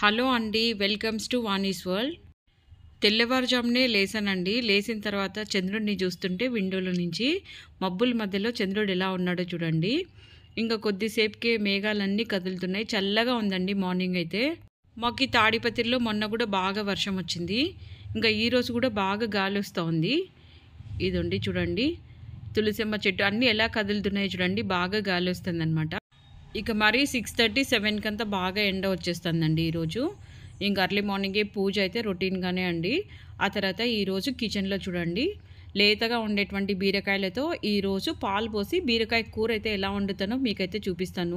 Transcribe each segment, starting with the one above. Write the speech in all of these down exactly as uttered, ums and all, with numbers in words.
Hello అండి, welcomes to Vani's world. తెల్లవారుజామునే లేసానండి. లేచిన తర్వాత చంద్రుడిని చూస్తుంటే విండోలో నుంచి మబ్బుల మధ్యలో చంద్రుడు ఎలా ఉన్నాడో చూడండి. ఇంకా కొద్దిసేపుకే మేఘాలన్నీ కదులుతున్నాయి. చల్లగా ఉందండి మార్నింగ్ అయితే. మాకు ఈ తాడిపత్రిలో మొన్న కూడా బాగా వర్షం వచ్చింది. ఇంకా ఈరోజు కూడా బాగా గాలి వస్తూ ఉంది. ఇదండి చూడండి, తులసమ్మ చెట్టు అన్నీ ఎలా కదులుతున్నాయి చూడండి. బాగా గాలి వస్తుంది అనమాట. ఇక మరి సిక్స్ థర్టీ సెవెన్కి అంతా బాగా ఎండ వచ్చేస్తుందండి ఈరోజు. ఇంక అర్లీ మార్నింగే పూజ అయితే రొటీన్గానే అండి. ఆ తర్వాత ఈరోజు కిచెన్లో చూడండి, లేతగా ఉండేటువంటి బీరకాయలతో ఈరోజు పాలు పోసి బీరకాయ కూర అయితే ఎలా వండుతానో మీకైతే చూపిస్తాను.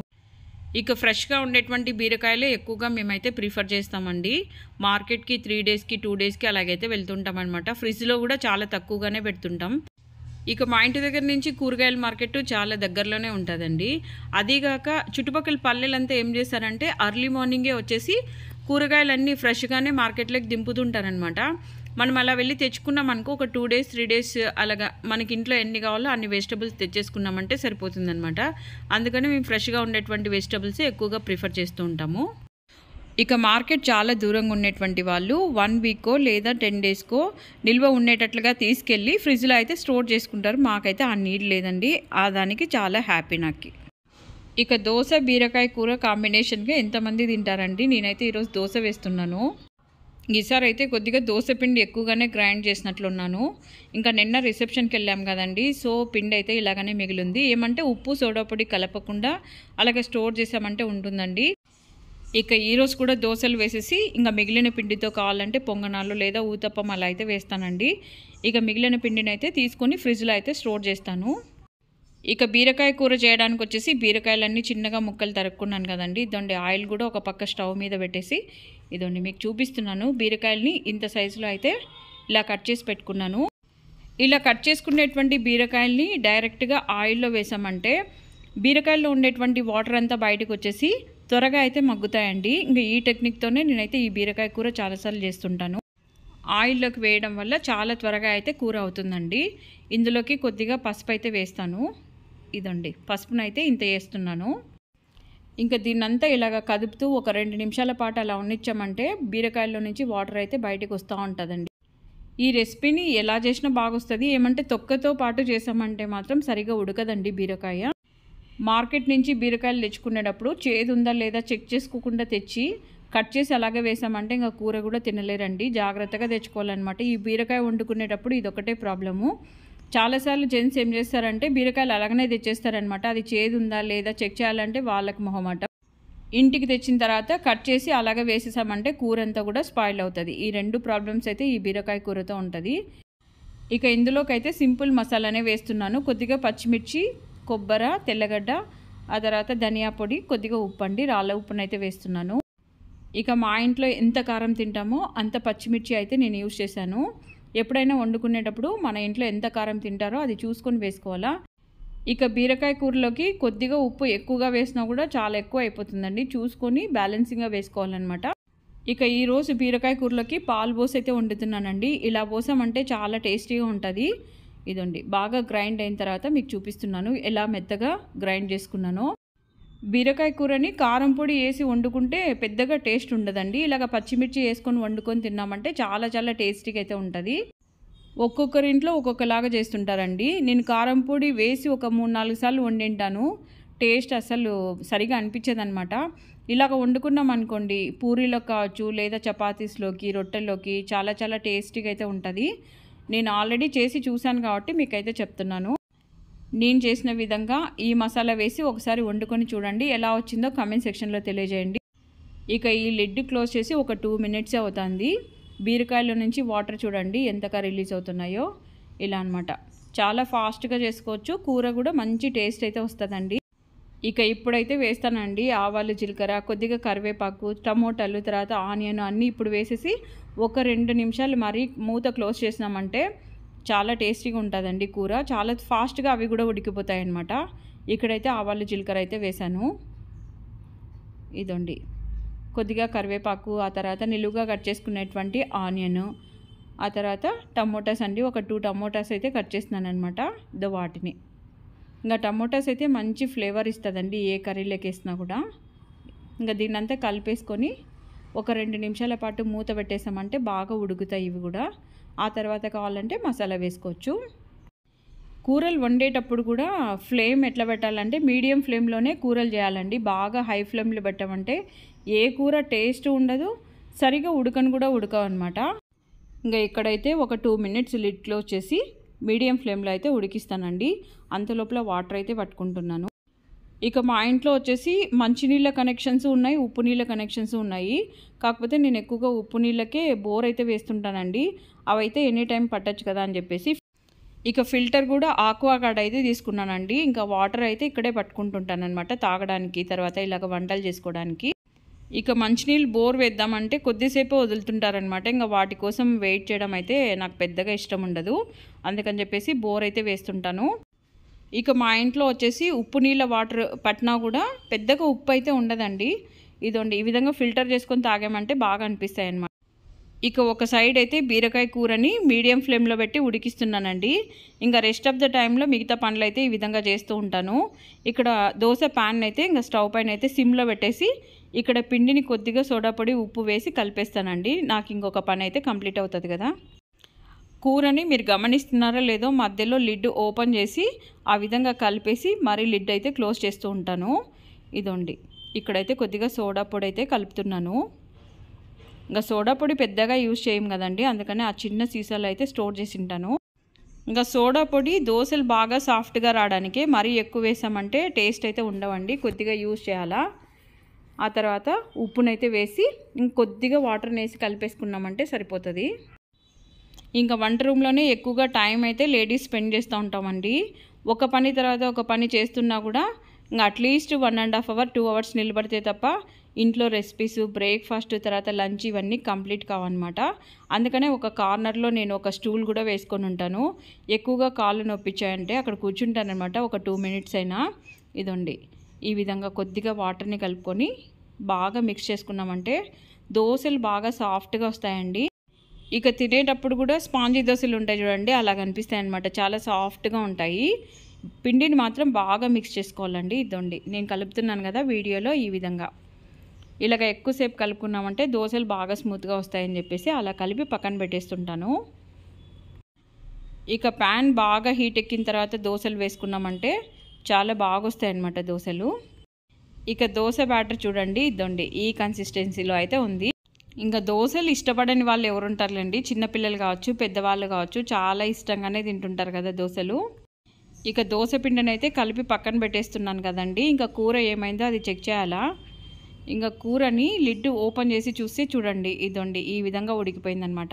ఇక ఫ్రెష్గా ఉండేటువంటి బీరకాయలే ఎక్కువగా మేమైతే ప్రిఫర్ చేస్తామండి. మార్కెట్కి త్రీ డేస్కి టూ డేస్కి అలాగైతే వెళ్తుంటాం అనమాట. ఫ్రిడ్జ్లో కూడా చాలా తక్కువగానే పెడుతుంటాం. ఇక మా ఇంటి దగ్గర నుంచి కూరగాయల మార్కెట్ చాలా దగ్గరలోనే ఉంటుందండి. అదీగాక చుట్టుపక్కల పల్లెలంతా ఏం చేస్తారంటే అర్లీ మార్నింగే వచ్చేసి కూరగాయలన్నీ ఫ్రెష్గానే మార్కెట్లోకి దింపుతుంటారనమాట. మనం అలా వెళ్ళి తెచ్చుకున్నాం అనుకో, ఒక టూ డేస్ త్రీ డేస్ అలాగా మనకి ఇంట్లో ఎన్ని కావాలో అన్ని వెజిటబుల్స్ తెచ్చేసుకున్నామంటే సరిపోతుందనమాట. అందుకని మేము ఫ్రెష్గా ఉండేటువంటి వెజిటబుల్స్ ఎక్కువగా ప్రిఫర్ చేస్తూ ఉంటాము. ఇక మార్కెట్ చాలా దూరంగా ఉండేటువంటి వాళ్ళు వన్ వీకో లేదా టెన్ డేస్కో నిల్వ ఉండేటట్లుగా తీసుకెళ్ళి ఫ్రిడ్జ్లో అయితే స్టోర్ చేసుకుంటారు. మాకైతే ఆ నీడ్ లేదండి. ఆ దానికి చాలా హ్యాపీ నాకు. ఇక దోశ బీరకాయ కూర కాంబినేషన్గా ఎంతమంది తింటారండి? నేనైతే ఈరోజు దోశ వేస్తున్నాను. ఈసారి అయితే కొద్దిగా దోశ పిండి ఎక్కువగానే గ్రైండ్ చేసినట్లున్నాను. ఇంకా నిన్న రిసెప్షన్కి వెళ్ళాం కదండి, సో పిండి అయితే ఇలాగనే మిగిలింది. ఏమంటే ఉప్పు సోడా పొడి కలపకుండా అలాగే స్టోర్ చేసామంటే ఉంటుందండి. ఇక ఈరోజు కూడా దోశలు వేసేసి ఇంకా మిగిలిన పిండితో కావాలంటే పొంగనాలు లేదా ఊతప్పం అలా అయితే వేస్తానండి. ఇక మిగిలిన పిండిని అయితే తీసుకొని ఫ్రిడ్జ్లో అయితే స్టోర్ చేస్తాను. ఇక బీరకాయ కూర చేయడానికి వచ్చేసి బీరకాయలన్నీ చిన్నగా ముక్కలు తరుక్కున్నాను కదండి. ఇదండి ఆయిల్ కూడా ఒక పక్క స్టవ్ మీద పెట్టేసి ఇదండి మీకు చూపిస్తున్నాను. బీరకాయలని ఇంత సైజులో అయితే ఇలా కట్ చేసి పెట్టుకున్నాను. ఇలా కట్ చేసుకునేటువంటి బీరకాయల్ని డైరెక్ట్గా ఆయిల్లో వేసామంటే బీరకాయల్లో ఉండేటువంటి వాటర్ అంతా బయటకు వచ్చేసి త్వరగా అయితే మగ్గుతాయండి. ఇంకా ఈ టెక్నిక్తోనే నేనైతే ఈ బీరకాయ కూర చాలాసార్లు చేస్తుంటాను. ఆయిల్లోకి వేయడం వల్ల చాలా త్వరగా అయితే కూర అవుతుందండి. ఇందులోకి కొద్దిగా పసుపు అయితే వేస్తాను. ఇదండి పసుపునైతే ఇంత వేస్తున్నాను. ఇంకా దీన్నంతా ఇలాగ కదుపుతూ ఒక రెండు నిమిషాల పాటు అలా ఉండిచ్చామంటే బీరకాయల్లో నుంచి వాటర్ అయితే బయటకు వస్తూ ఉంటుందండి. ఈ రెసిపీని ఎలా చేసినా బాగొస్తుంది. ఏమంటే తొక్కతో పాటు చేసామంటే మాత్రం సరిగా ఉడకదండి బీరకాయ. మార్కెట్ నుంచి బీరకాయలు తెచ్చుకునేటప్పుడు చేదు ఉందా లేదా చెక్ చేసుకోకుండా తెచ్చి కట్ చేసి అలాగే వేసామంటే ఇంకా కూర కూడా తినలేరండి. జాగ్రత్తగా తెచ్చుకోవాలన్నమాట. ఈ బీరకాయ వండుకునేటప్పుడు ఇదొకటే ప్రాబ్లము. చాలాసార్లు జెంట్స్ ఏం చేస్తారంటే బీరకాయలు అలాగనే తెచ్చేస్తారనమాట. అది చేదు ఉందా లేదా చెక్ చేయాలంటే వాళ్ళకి మొహమాట. ఇంటికి తెచ్చిన తర్వాత కట్ చేసి అలాగే వేసేసామంటే కూర అంతా కూడా స్పాయిల్ అవుతుంది. ఈ రెండు ప్రాబ్లమ్స్ అయితే ఈ బీరకాయ కూరతో ఉంటుంది. ఇక ఇందులోకైతే సింపుల్ మసాలానే వేస్తున్నాను. కొద్దిగా పచ్చిమిర్చి, కొబ్బరి, తెల్లగడ్డ, ఆ తర్వాత ధనియా పొడి, కొద్దిగా ఉప్పు అండి, రాళ్ళ ఉప్పునైతే అయితే వేస్తున్నాను. ఇక మా ఇంట్లో ఎంత కారం తింటామో అంత పచ్చిమిర్చి అయితే నేను యూజ్ చేశాను. ఎప్పుడైనా వండుకునేటప్పుడు మన ఇంట్లో ఎంత కారం తింటారో అది చూసుకొని వేసుకోవాలా. ఇక బీరకాయ కూరలోకి కొద్దిగా ఉప్పు ఎక్కువగా వేసినా కూడా చాలా ఎక్కువ అయిపోతుందండి. చూసుకొని బ్యాలెన్సింగ్గా వేసుకోవాలన్నమాట. ఇక ఈరోజు బీరకాయ కూరలోకి పాలు పోసి అయితే వండుతున్నానండి. ఇలా పోసామంటే చాలా టేస్టీగా ఉంటుంది. ఇదండి బాగా గ్రైండ్ అయిన తర్వాత మీకు చూపిస్తున్నాను ఎలా మెత్తగా గ్రైండ్ చేసుకున్నానో. బీరకాయ కూరని కారం పొడి వేసి వండుకుంటే పెద్దగా టేస్ట్ ఉండదండి. ఇలాగ పచ్చిమిర్చి వేసుకొని వండుకొని తిన్నామంటే చాలా చాలా టేస్టీగా అయితే ఉంటుంది. ఒక్కొక్కరి ఇంట్లో ఒక్కొక్కలాగా చేస్తుంటారండి. నేను కారం పొడి వేసి ఒక మూడు నాలుగు సార్లు వండింటాను. టేస్ట్ అసలు సరిగా అనిపించదనమాట. ఇలాగ వండుకున్నాం అనుకోండి, పూరీలోకి కావచ్చు లేదా చపాతీస్లోకి రొట్టెల్లోకి చాలా చాలా టేస్టీగా అయితే ఉంటుంది. నేను ఆల్రెడీ చేసి చూశాను కాబట్టి మీకైతే చెప్తున్నాను. నేను చేసిన విధంగా ఈ మసాలా వేసి ఒకసారి వండుకొని చూడండి. ఎలా వచ్చిందో కామెంట్ సెక్షన్లో తెలియజేయండి. ఇక ఈ లిడ్ క్లోజ్ చేసి ఒక టూ మినిట్సే అవుతుంది. బీరకాయలో నుంచి వాటర్ చూడండి ఎంతగా రిలీజ్ అవుతున్నాయో. ఇలా అనమాట. చాలా ఫాస్ట్గా చేసుకోవచ్చు. కూర కూడా మంచి టేస్ట్ అయితే వస్తుందండి. ఇక ఇప్పుడైతే వేస్తానండి ఆవాలు, జీలకర్ర, కొద్దిగా కరివేపాకు, టమోటాలు, తర్వాత ఆనియన్ అన్నీ ఇప్పుడు వేసేసి ఒక రెండు నిమిషాలు మరీ మూత క్లోజ్ చేసినామంటే చాలా టేస్టీగా ఉంటుందండి కూర. చాలా ఫాస్ట్గా అవి కూడా ఉడికిపోతాయి అన్నమాట. ఇక్కడైతే ఆవాలు, జీలకర్ర అయితే వేసాను. ఇదండి కొద్దిగా కరివేపాకు, ఆ తర్వాత నిలువుగా కట్ చేసుకునేటువంటి ఆనియన్, ఆ తర్వాత టమోటాస్ అండి ఒక టూ టమోటాస్ అయితే కట్ చేస్తున్నాను అనమాట. దో వాటిని ఇంకా టమోటాస్ అయితే మంచి ఫ్లేవర్ ఇస్తుందండి ఏ కర్రీలోకి వేసినా కూడా. ఇంకా దీన్నంతా కలిపేసుకొని ఒక రెండు నిమిషాల పాటు మూత పెట్టేసామంటే బాగా ఉడుకుతాయి ఇవి కూడా. ఆ తర్వాత కావాలంటే మసాలా వేసుకోవచ్చు. కూరలు వండేటప్పుడు కూడా ఫ్లేమ్ ఎట్లా పెట్టాలంటే మీడియం ఫ్లేమ్లోనే కూరలు చేయాలండి. బాగా హై ఫ్లేమ్లో పెట్టామంటే ఏ కూర టేస్ట్ ఉండదు, సరిగా ఉడకను కూడా ఉడకవు అనమాట. ఇంకా ఇక్కడైతే ఒక టూ మినిట్స్ లిడ్ క్లోజ్ చేసి మీడియం ఫ్లేమ్లో అయితే ఉడికిస్తానండి. అంతలోపల వాటర్ అయితే పట్టుకుంటున్నాను. ఇక మా ఇంట్లో వచ్చేసి మంచినీళ్ళ కనెక్షన్స్ ఉన్నాయి, ఉప్పు నీళ్ళ కనెక్షన్స్ ఉన్నాయి. కాకపోతే నేను ఎక్కువగా ఉప్పు నీళ్ళకే బోర్ అయితే వేస్తుంటానండి. అవైతే ఎనీ టైం పట్టచ్చు కదా అని చెప్పేసి ఇక ఫిల్టర్ కూడా ఆక్వాగార్డ్ అయితే తీసుకున్నానండి. ఇంకా వాటర్ అయితే ఇక్కడే పట్టుకుంటుంటాను అనమాట తాగడానికి, తర్వాత ఇలాగ వంటలు చేసుకోవడానికి. ఇక మంచినీళ్ళు బోర్ వేద్దామంటే కొద్దిసేపు వదులుతుంటారనమాట. ఇంకా వాటి కోసం వెయిట్ చేయడం అయితే నాకు పెద్దగా ఇష్టం ఉండదు. అందుకని చెప్పేసి బోర్ అయితే వేస్తుంటాను. ఇక మా ఇంట్లో వచ్చేసి ఉప్పు నీళ్ళ వాటర్ పట్టినా కూడా పెద్దగా ఉప్పు అయితే ఉండదండి. ఇదండి ఈ విధంగా ఫిల్టర్ చేసుకొని తాగామంటే బాగా అనిపిస్తాయి అన్నమాట. ఇక ఒక సైడ్ అయితే బీరకాయ కూరని మీడియం ఫ్లేమ్లో పెట్టి ఉడికిస్తున్నానండి. ఇంకా రెస్ట్ ఆఫ్ ద టైంలో మిగతా పనులు అయితే ఈ విధంగా చేస్తూ ఉంటాను. ఇక్కడ దోశ ప్యాన్ అయితే ఇంకా స్టవ్ పైన అయితే సిమ్లో పెట్టేసి ఇక్కడ పిండిని కొద్దిగా సోడా పొడి ఉప్పు వేసి కలిపేస్తానండి. నాకు ఇంకొక పని అయితే కంప్లీట్ అవుతుంది కదా. కూరని మీరు గమనిస్తున్నారో లేదో మధ్యలో లిడ్ ఓపెన్ చేసి ఆ విధంగా కలిపేసి మరీ లిడ్ అయితే క్లోజ్ చేస్తూ ఉంటాను. ఇదండి ఇక్కడైతే కొద్దిగా సోడా పొడి అయితే కలుపుతున్నాను. ఇంకా సోడా పొడి పెద్దగా యూజ్ చేయం కదండి, అందుకని ఆ చిన్న సీసాలో అయితే స్టోర్ చేసి ఉంటాను. ఇంకా సోడా పొడి దోశలు బాగా సాఫ్ట్గా రావడానికి మరీ ఎక్కువ వేసామంటే టేస్ట్ అయితే ఉండవండి, కొద్దిగా యూజ్ చేయాలా. ఆ తర్వాత ఉప్పునైతే వేసి ఇంకొద్దిగా వాటర్ని వేసి కలిపేసుకున్నామంటే సరిపోతుంది. ఇంకా వంట రూమ్లోనే ఎక్కువగా టైం అయితే లేడీస్ స్పెండ్ చేస్తూ ఉంటామండి. ఒక పని తర్వాత ఒక పని చేస్తున్నా కూడా ఇంకా at least one and half hour two hours నిలబడితే తప్ప ఇంట్లో రెసిపీస్, బ్రేక్ఫాస్ట్, తర్వాత లంచ్ ఇవన్నీ కంప్లీట్ కావన్నమాట. అందుకనే ఒక కార్నర్లో నేను ఒక స్టూల్ కూడా వేసుకొని ఉంటాను. ఎక్కువగా కాళ్ళు నొప్పించాయంటే అక్కడ కూర్చుంటానమాట ఒక టూ మినిట్స్ అయినా. ఇదండి ఈ విధంగా కొద్దిగా వాటర్ని కలుపుకొని బాగా మిక్స్ చేసుకున్నామంటే దోశలు బాగా సాఫ్ట్గా వస్తాయండి. ఇక తినేటప్పుడు కూడా స్పాంజీ దోశలు ఉంటాయి చూడండి, అలా కనిపిస్తాయి అన్నమాట. చాలా సాఫ్ట్గా ఉంటాయి. పిండిని మాత్రం బాగా మిక్స్ చేసుకోవాలండి. ఇదండి నేను కలుపుతున్నాను కదా వీడియోలో, ఈ విధంగా ఇలాగ ఎక్కువసేపు కలుపుకున్నామంటే దోశలు బాగా స్మూత్గా వస్తాయని చెప్పేసి అలా కలిపి పక్కన పెట్టేస్తుంటాను. ఇక ప్యాన్ బాగా హీట్ ఎక్కిన తర్వాత దోశలు వేసుకున్నామంటే చాలా బాగా వస్తాయి అన్నమాట దోశలు. ఇక దోశ బ్యాటర్ చూడండి, ఇదండి ఈ కన్సిస్టెన్సీలో అయితే ఉంది. ఇంకా దోశలు ఇష్టపడని వాళ్ళు ఎవరు ఉంటారులేండి, చిన్నపిల్లలు కావచ్చు, పెద్దవాళ్ళు కావచ్చు, చాలా ఇష్టంగానే తింటుంటారు కదా దోశలు. ఇక దోశ పిండిని అయితే కలిపి పక్కన పెట్టేస్తున్నాను కదండి. ఇంకా కూర ఏమైందో అది చెక్ చేయాలా. ఇంకా కూరని లిడ్ ఓపెన్ చేసి చూస్తే చూడండి, ఇదండి ఈ విధంగా ఉడికిపోయిందనమాట.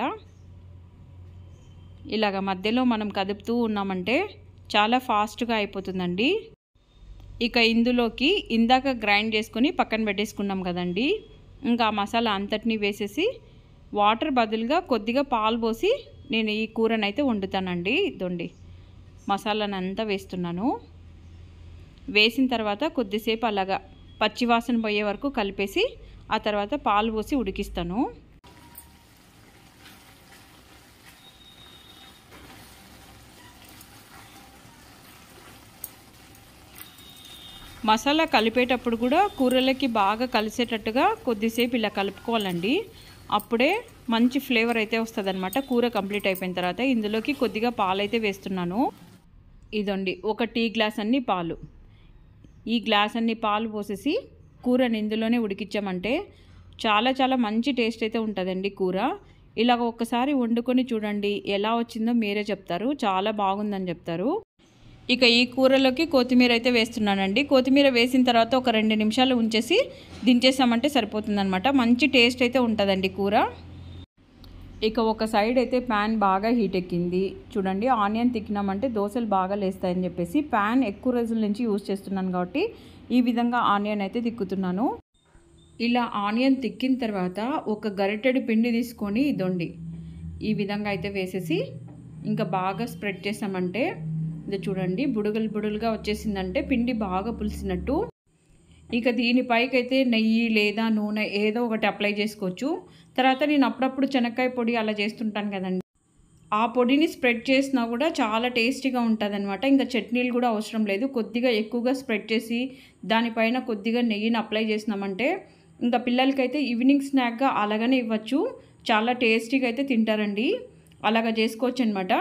ఇలాగ మధ్యలో మనం కదుపుతూ ఉన్నామంటే చాలా ఫాస్ట్గా అయిపోతుందండి. ఇక ఇందులోకి ఇందాక గ్రైండ్ చేసుకొని పక్కన పెట్టేసుకున్నాం కదండి, ఇంకా ఆ మసాలా అంతటినీ వేసేసి వాటర్ బదులుగా కొద్దిగా పాలు పోసి నేను ఈ కూరని అయితే వండుతానండి. ఇదండి మసాలాను అంతా వేస్తున్నాను. వేసిన తర్వాత కొద్దిసేపు అలాగా పచ్చివాసన పోయే వరకు కలిపేసి ఆ తర్వాత పాలు పోసి ఉడికిస్తాను. మసాలా కలిపేటప్పుడు కూడా కూరలకి బాగా కలిసేటట్టుగా కొద్దిసేపు ఇలా కలుపుకోవాలండి. అప్పుడే మంచి ఫ్లేవర్ అయితే వస్తుంది అనమాట. కూర కంప్లీట్ అయిపోయిన తర్వాత ఇందులోకి కొద్దిగా పాలు అయితే వేస్తున్నాను. ఇదండి ఒక టీ గ్లాస్ అన్ని పాలు, ఈ గ్లాస్ అన్ని పాలు పోసేసి కూరని ఇందులోనే ఉడికించామంటే చాలా చాలా మంచి టేస్ట్ అయితే ఉంటుందండి కూర. ఇలాగ ఒక్కసారి వండుకొని చూడండి, ఎలా వచ్చిందో మీరే చెప్తారు, చాలా బాగుందని చెప్తారు. ఇక ఈ కూరలోకి కొత్తిమీర అయితే వేస్తున్నానండి. కొత్తిమీర వేసిన తర్వాత ఒక రెండు నిమిషాలు ఉంచేసి దించేసామంటే సరిపోతుందన్నమాట. మంచి టేస్ట్ అయితే ఉంటుందండి కూర. ఇక ఒక సైడ్ అయితే ప్యాన్ బాగా హీట్ ఎక్కింది చూడండి. ఆనియన్ తిక్కినామంటే దోశలు బాగా లేస్తాయని చెప్పేసి ప్యాన్ ఎక్కువ రోజుల నుంచి యూజ్ చేస్తున్నాను కాబట్టి ఈ విధంగా ఆనియన్ అయితే తిక్కుతున్నాను. ఇలా ఆనియన్ తిక్కిన తర్వాత ఒక గరిటెడు పిండి తీసుకొని ఇదండి ఈ విధంగా అయితే వేసేసి ఇంకా బాగా స్ప్రెడ్ చేసామంటే ఇది చూడండి బుడగలు బుడలుగా వచ్చేసిందంటే పిండి బాగా పులిసినట్టు. ఇక దీనిపైకి అయితే నెయ్యి లేదా నూనె ఏదో ఒకటి అప్లై చేసుకోవచ్చు. తర్వాత నేను అప్పుడప్పుడు శనక్కాయ పొడి అలా చేస్తుంటాను కదండి, ఆ పొడిని స్ప్రెడ్ చేసినా కూడా చాలా టేస్టీగా ఉంటుంది అనమాట. ఇంకా చట్నీలు కూడా అవసరం లేదు. కొద్దిగా ఎక్కువగా స్ప్రెడ్ చేసి దానిపైన కొద్దిగా నెయ్యిని అప్లై చేసినామంటే ఇంకా పిల్లలకైతే ఈవినింగ్ స్నాక్గా అలాగనే ఇవ్వచ్చు. చాలా టేస్టీగా అయితే తింటారండి. అలాగా చేసుకోవచ్చు అనమాట.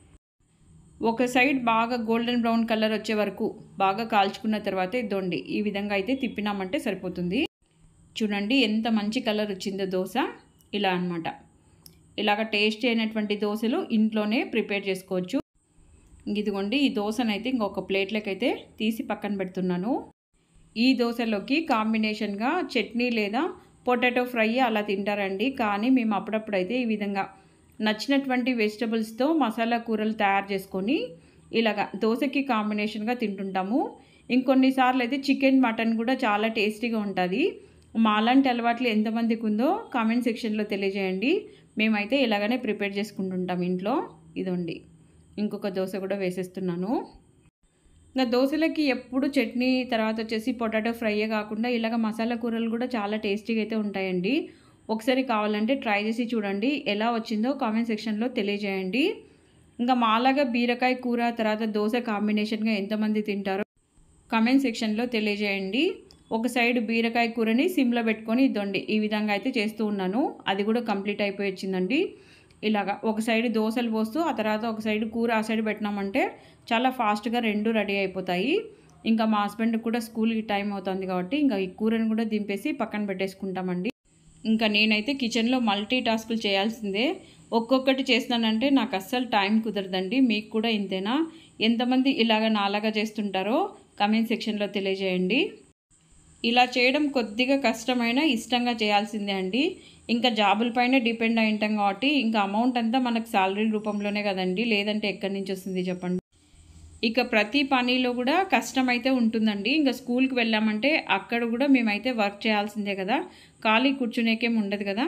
ఒక సైడ్ బాగా గోల్డెన్ బ్రౌన్ కలర్ వచ్చే వరకు బాగా కాల్చుకున్న తర్వాత ఇద్దండి ఈ విధంగా అయితే తిప్పినామంటే సరిపోతుంది. చూడండి ఎంత మంచి కలర్ వచ్చిందో దోశ. ఇలా అనమాట. ఇలాగ టేస్టీ అయినటువంటి దోశలు ఇంట్లోనే ప్రిపేర్ చేసుకోవచ్చు. ఇదిగోండి ఈ దోశనైతే ఇంకొక ప్లేట్లోకి అయితే తీసి పక్కన పెడుతున్నాను. ఈ దోశలోకి కాంబినేషన్గా చట్నీ లేదా పొటాటో ఫ్రై అలా తింటారండి. కానీ మేము అప్పుడప్పుడైతే ఈ విధంగా నచ్చినటువంటి వెజిటబుల్స్తో మసాలా కూరలు తయారు చేసుకొని ఇలాగ దోశకి కాంబినేషన్గా తింటుంటాము. ఇంకొన్నిసార్లు అయితే చికెన్ మటన్ కూడా చాలా టేస్టీగా ఉంటుంది. మాలాంటి అలవాట్లు ఎంతమందికి ఉందో కామెంట్ సెక్షన్లో తెలియజేయండి. మేమైతే ఇలాగనే ప్రిపేర్ చేసుకుంటుంటాం ఇంట్లో. ఇదండి ఇంకొక దోశ కూడా వేసేస్తున్నాను. ఇంకా దోశలకి ఎప్పుడు చట్నీ తర్వాత వచ్చేసి పొటాటో ఫ్రైయే కాకుండా ఇలాగ మసాలా కూరలు కూడా చాలా టేస్టీగా అయితే ఉంటాయండి. ఒకసారి కావాలంటే ట్రై చేసి చూడండి. ఎలా వచ్చిందో కామెంట్ సెక్షన్లో తెలియజేయండి. ఇంకా మాలాగా బీరకాయ కూర తర్వాత దోశ కాంబినేషన్గా ఎంతమంది తింటారో కామెంట్ సెక్షన్లో తెలియజేయండి. ఒక సైడ్ బీరకాయ కూరని సిమ్లో పెట్టుకొని ఇద్దండి ఈ విధంగా అయితే చేస్తూ ఉన్నాను. అది కూడా కంప్లీట్ అయిపోయి వచ్చిందండి. ఇలాగా ఒక సైడ్ దోశలు పోస్తూ ఆ తర్వాత ఒక సైడ్ కూర ఆ సైడ్ పెట్టినామంటే చాలా ఫాస్ట్గా రెండు రెడీ అయిపోతాయి. ఇంకా మా హస్బెండ్కి కూడా స్కూల్కి టైం అవుతుంది కాబట్టి ఇంకా ఈ కూరని కూడా దింపేసి పక్కన పెట్టేసుకుంటామండి. ఇంకా నేనైతే కిచెన్లో మల్టీ టాస్కులు చేయాల్సిందే. ఒక్కొక్కటి చేస్తానంటే నాకు అస్సలు టైం కుదరదండి. మీకు కూడా ఇంతేనా? ఎంతమంది ఇలాగ నాలాగా చేస్తుంటారో కామెంట్ సెక్షన్లో తెలియజేయండి. ఇలా చేయడం కొద్దిగా కష్టమైన ఇష్టంగా చేయాల్సిందే అండి. ఇంకా జాబుల పైన డిపెండ్ అయి ఉంటాం కాబట్టి ఇంకా అమౌంట్ అంతా మనకు శాలరీ రూపంలోనే కదండి. లేదంటే ఎక్కడి నుంచి వస్తుంది చెప్పండి. ఇక ప్రతి పనిలో కూడా కష్టం అయితే ఉంటుందండి. ఇంకా స్కూల్కి వెళ్ళామంటే అక్కడ కూడా మేమైతే వర్క్ చేయాల్సిందే కదా. ఖాళీ కూర్చునేకేం ఉండదు కదా.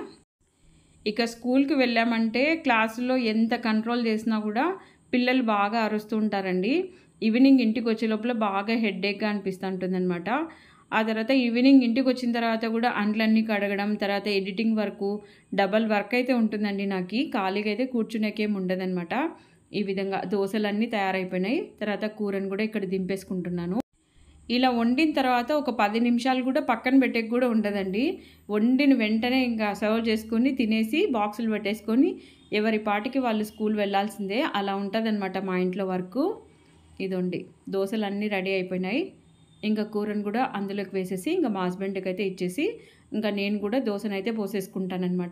ఇక స్కూల్కి వెళ్ళామంటే క్లాసులో ఎంత కంట్రోల్ చేసినా కూడా పిల్లలు బాగా అరుస్తూ ఉంటారండి. ఈవినింగ్ ఇంటికి వచ్చే లోపల బాగా హెడ్ఏక్గా అనిపిస్తూ ఉంటుంది అనమాట. ఆ తర్వాత ఈవినింగ్ ఇంటికి వచ్చిన తర్వాత కూడా అంట్లన్నీ కడగడం తర్వాత ఎడిటింగ్ వర్క్ డబల్ వర్క్ అయితే ఉంటుందండి. నాకు ఖాళీగా అయితే కూర్చునేకేం ఉండదన్నమాట. ఈ విధంగా దోశలన్నీ తయారైపోయినాయి. తర్వాత కూరను కూడా ఇక్కడ దింపేసుకుంటున్నాను. ఇలా వండిన తర్వాత ఒక పది నిమిషాలు కూడా పక్కన పెట్టేకి కూడా ఉండదండి. వండిన వెంటనే ఇంకా సర్వ్ చేసుకొని తినేసి బాక్సులు పెట్టేసుకొని ఎవరి పాటికి వాళ్ళు స్కూల్ వెళ్ళాల్సిందే. అలా ఉంటుందన్నమాట మా ఇంట్లో వర్క్. ఇదండి దోశలు అన్నీ రెడీ అయిపోయినాయి. ఇంకా కూరను కూడా అందులోకి వేసేసి ఇంకా మా హస్బెండ్కి అయితే ఇచ్చేసి ఇంకా నేను కూడా దోశనైతే పోసేసుకుంటానమాట.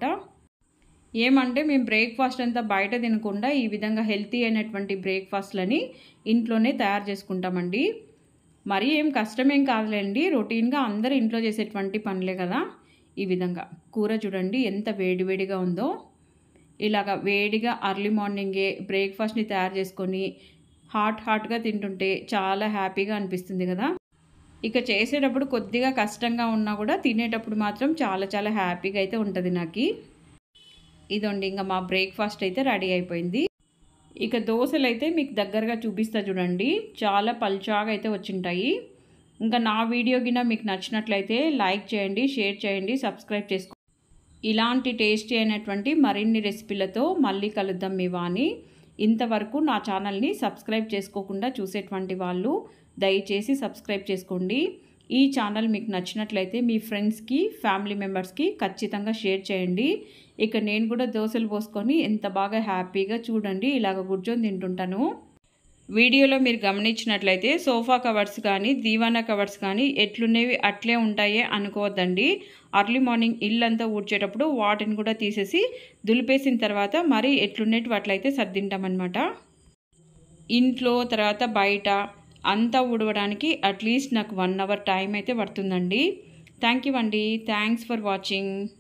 ఏమంటే మేము బ్రేక్ఫాస్ట్ అంతా బయట తినకుండా ఈ విధంగా హెల్తీ అయినటువంటి బ్రేక్ఫాస్ట్లని ఇంట్లోనే తయారు చేసుకుంటామండి. మరీ ఏం కష్టమేం కాదులేండి. రొటీన్గా అందరూ ఇంట్లో చేసేటువంటి పనులే కదా. ఈ విధంగా కూర చూడండి ఎంత వేడివేడిగా ఉందో. ఇలాగా వేడిగా అర్లీ మార్నింగే బ్రేక్ఫాస్ట్ని తయారు చేసుకొని హాట్ హాట్గా తింటుంటే చాలా హ్యాపీగా అనిపిస్తుంది కదా. ఇక చేసేటప్పుడు కొద్దిగా కష్టంగా ఉన్నా కూడా తినేటప్పుడు మాత్రం చాలా చాలా హ్యాపీగా అయితే ఉంటుంది నాకు. ఇదండి ఇంకా మా బ్రేక్ఫాస్ట్ అయితే రెడీ అయిపోయింది. ఇక దోశలు అయితే మీకు దగ్గరగా చూపిస్తా చూడండి. చాలా పల్చాగా అయితే వచ్చింటాయి. ఇంకా నా వీడియో గిన మీకు నచ్చినట్లయితే లైక్ చేయండి, షేర్ చేయండి, సబ్స్క్రైబ్ చేసుకోండి. ఇలాంటి టేస్టీ అయినటువంటి మరిన్ని రెసిపీలతో మళ్ళీ కలుద్దాం మీ వాణి. ఇంతవరకు నా ఛానల్ని సబ్స్క్రైబ్ చేసుకోకుండా చూసేటువంటి వాళ్ళు దయచేసి సబ్స్క్రైబ్ చేసుకోండి. ఈ ఛానల్ మీకు నచ్చినట్లయితే మీ ఫ్రెండ్స్కి ఫ్యామిలీ మెంబర్స్కి ఖచ్చితంగా షేర్ చేయండి. ఇక నేను కూడా దోశలు పోసుకొని ఎంత బాగా హ్యాపీగా చూడండి ఇలాగ కూర్చొని తింటుంటాను. వీడియోలో మీరు గమనించినట్లయితే సోఫా కవర్స్ కానీ దీవానా కవర్స్ కానీ ఎట్లున్నవి అట్లే ఉంటాయే అనుకోవద్దండి. అర్లీ మార్నింగ్ ఇల్లంతా ఊడ్చేటప్పుడు వాటిని కూడా తీసేసి దులిపేసిన తర్వాత మరి ఎట్లున్నట్టు అట్లయితే సర్దింటామన్నమాట. ఇంట్లో తర్వాత బయట అంతా ఊడవడానికి అట్లీస్ట్ నాకు వన్ అవర్ టైం అయితే పడుతుందండి. థ్యాంక్ యూ అండి. Thanks for watching.